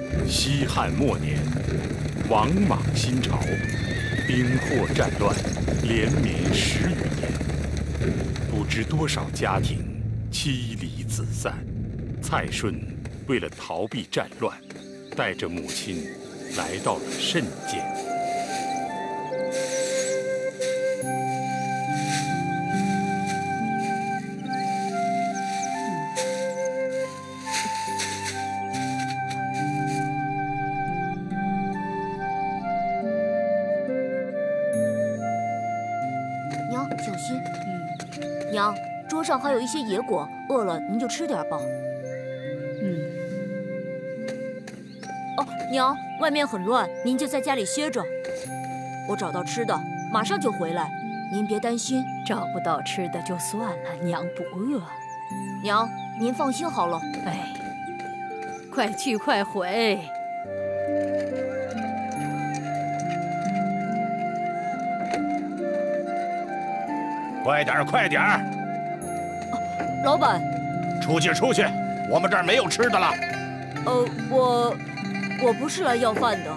西汉末年，王莽新朝，兵祸战乱，连绵10余年，不知多少家庭妻离子散。蔡顺为了逃避战乱，带着母亲来到了慎县。 娘，小心。娘，桌上还有一些野果，饿了您就吃点吧。哦，娘，外面很乱，您就在家里歇着。我找到吃的，马上就回来，您别担心。 找不到吃的就算了，娘不饿。 娘，您放心好了。 哎，快去快回。 快点儿，快点儿！ 老板， 出去，出去！我们这儿没有吃的了。 我不是来要饭的，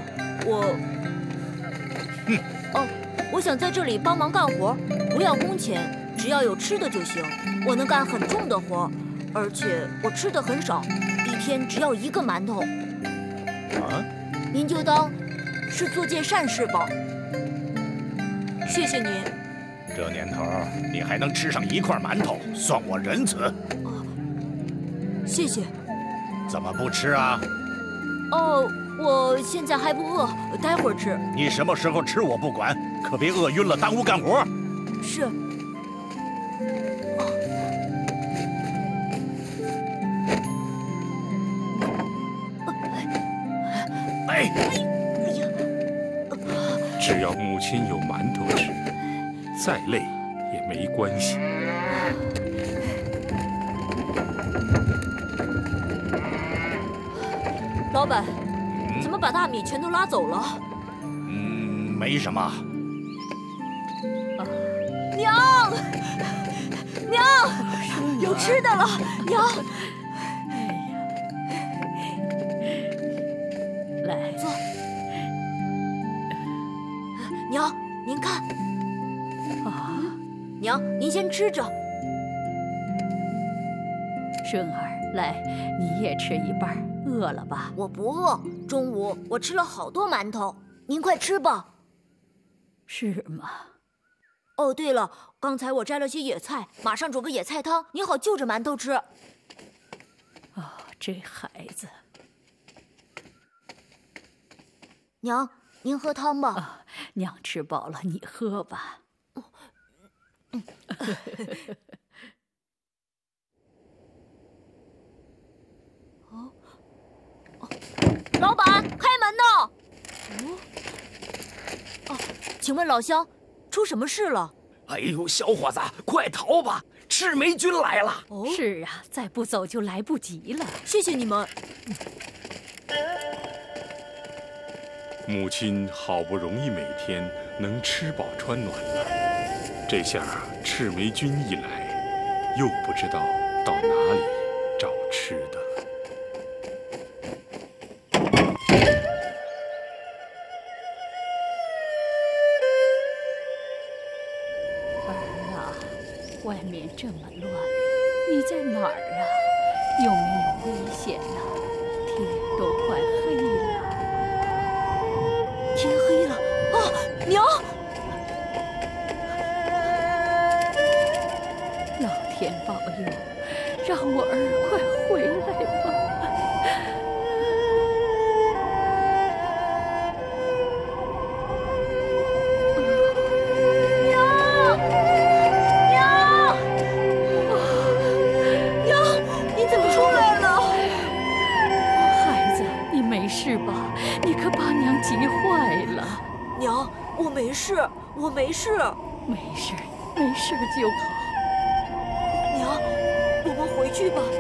我想在这里帮忙干活，不要工钱，只要有吃的就行。我能干很重的活，而且我吃的很少，一天只要1个馒头。 啊？ 您就当是做件善事吧。谢谢您。 这年头，你还能吃上1块馒头，算我仁慈。 谢谢。 怎么不吃啊？ 我现在还不饿，待会儿吃。 你什么时候吃我不管，可别饿晕了，耽误干活。 是。 哎， 只要母亲有馒头吃，再累也没关系。 老板，怎么把大米全都拉走了？ 没什么。 娘，有吃的了，娘。 来， 坐。娘，您看。娘，您先吃着。 顺儿，来，你也吃一半。饿了吧？ 我不饿，中午我吃了好多馒头，您快吃吧。 是吗？ 哦，对了，刚才我摘了些野菜，马上煮个野菜汤，您好就着馒头吃。 哦，这孩子。 娘，您喝汤吧。 娘吃饱了，你喝吧。 老板，开门呢！请问老乡，出什么事了？ 哎呦，小伙子，快逃吧！赤眉军来了。 是啊，再不走就来不及了。 谢谢你们。 母亲好不容易每天能吃饱穿暖了，这下赤眉军一来，又不知道到哪里找吃的了。 外面这么乱，你在哪儿啊？有没有危险呢？天都快黑了。 天黑了啊！娘！ 老天保佑，让我儿快回来吧。是吧？你可把娘急坏了。 娘，我没事，我没事。 没事，没事就好。 娘，我们回去吧。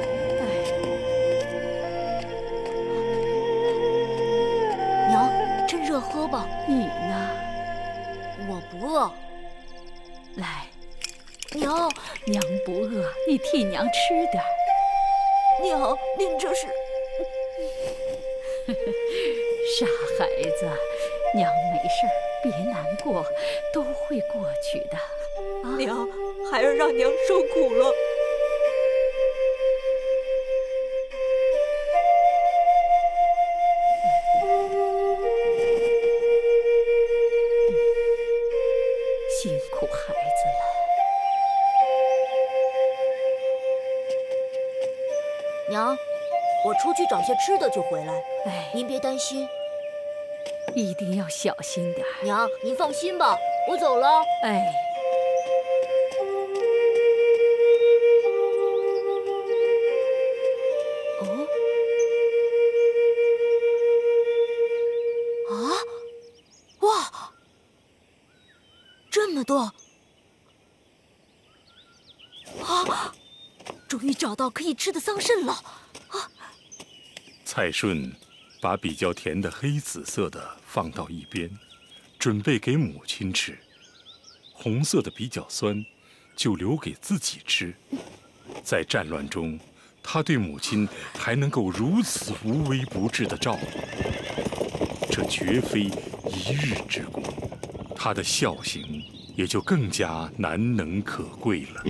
娘，趁热喝吧。 你呢？ 我不饿。 来， 娘， 娘不饿，你替娘吃点。 娘，您这是。 傻孩子，娘没事儿，别难过，都会过去的。啊， 娘，孩儿让娘受苦了。 辛苦孩子了。 娘，我出去找些吃的就回来， 哎， 您别担心。 一定要小心点儿。 娘，您放心吧，我走了。 哎。 哦，啊，哇，这么多！啊，终于找到可以吃的桑葚了！啊， 蔡顺把比较甜的黑紫色的放到一边，准备给母亲吃；红色的比较酸，就留给自己吃。在战乱中，他对母亲还能够如此无微不至的照顾，这绝非一日之功，他的孝行也就更加难能可贵了。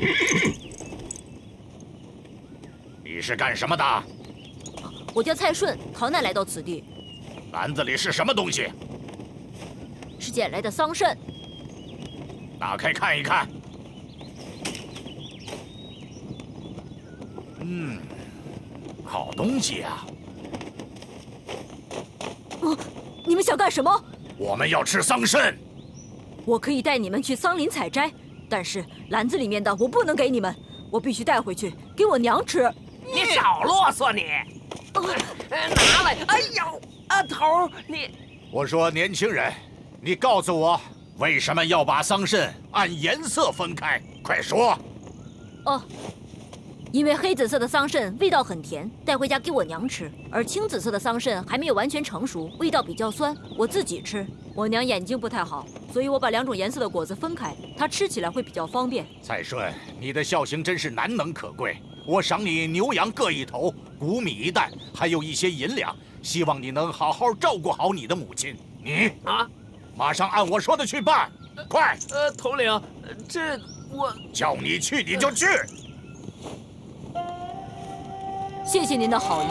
你是干什么的？ 我叫蔡顺，逃难来到此地。 篮子里是什么东西？ 是捡来的桑葚。 打开看一看。好东西啊！ 你们想干什么？ 我们要吃桑葚。 我可以带你们去桑林采摘，但是篮子里面的我不能给你们，我必须带回去给我娘吃。 你少啰嗦你！拿来！哎呦，头儿你！ 我说年轻人，你告诉我，为什么要把桑葚按颜色分开？快说！ 哦，因为黑紫色的桑葚味道很甜，带回家给我娘吃；而青紫色的桑葚还没有完全成熟，味道比较酸，我自己吃。我娘眼睛不太好，所以我把两种颜色的果子分开，她吃起来会比较方便。 蔡顺，你的孝行真是难能可贵。我赏你牛羊各一头，谷米一担，还有一些银两，希望你能好好照顾好你的母亲。你啊， 马上按我说的去办，快！ 头领，这我叫你去你就去。 谢谢您的好意，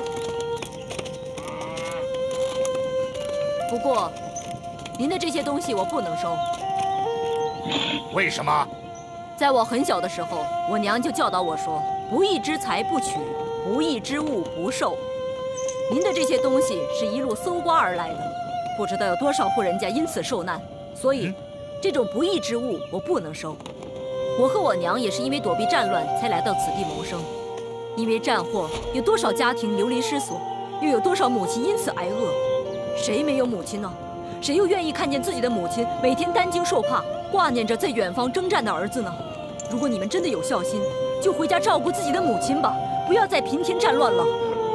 不过您的这些东西我不能收。 为什么？ 在我很小的时候，我娘就教导我说：“不义之财不取，不义之物不受。”您的这些东西是一路搜刮而来的，不知道有多少户人家因此受难，所以这种不义之物我不能收。我和我娘也是因为躲避战乱才来到此地谋生，因为战祸有多少家庭流离失所，又有多少母亲因此挨饿。谁没有母亲呢？谁又愿意看见自己的母亲每天担惊受怕，挂念着在远方征战的儿子呢？如果你们真的有孝心，就回家照顾自己的母亲吧，不要再平添战乱了。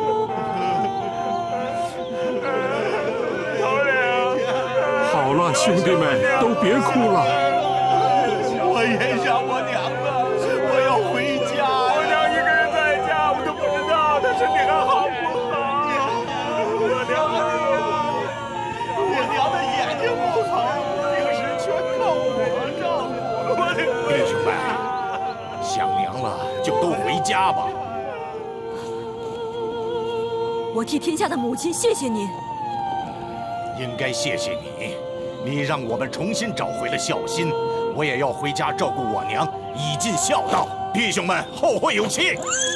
好了，兄弟们，都别哭了。 我也想我娘了，我要回家。我娘一个人在家，我都不知道她身体还好不好。我娘的眼睛不好，平时全靠我照顾。 弟兄们，想娘了就都回家吧。 我替天下的母亲谢谢您。 应该谢谢你，你让我们重新找回了孝心。我也要回家照顾我娘，以尽孝道。弟兄们，后会有期。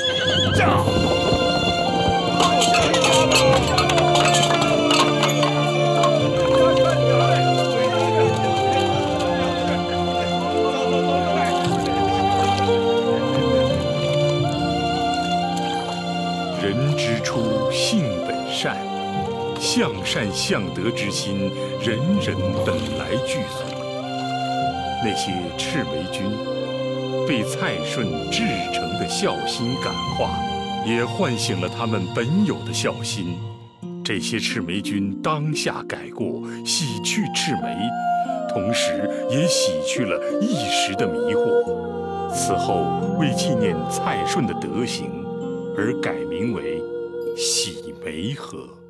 人之初，性本善，向善向德之心，人人本来具足。那些赤眉军被蔡顺至诚的孝心感化，也唤醒了他们本有的孝心。这些赤眉军当下改过，洗去赤眉，同时也洗去了一时的迷惑。此后为纪念蔡顺的德行，而改名为洗眉河。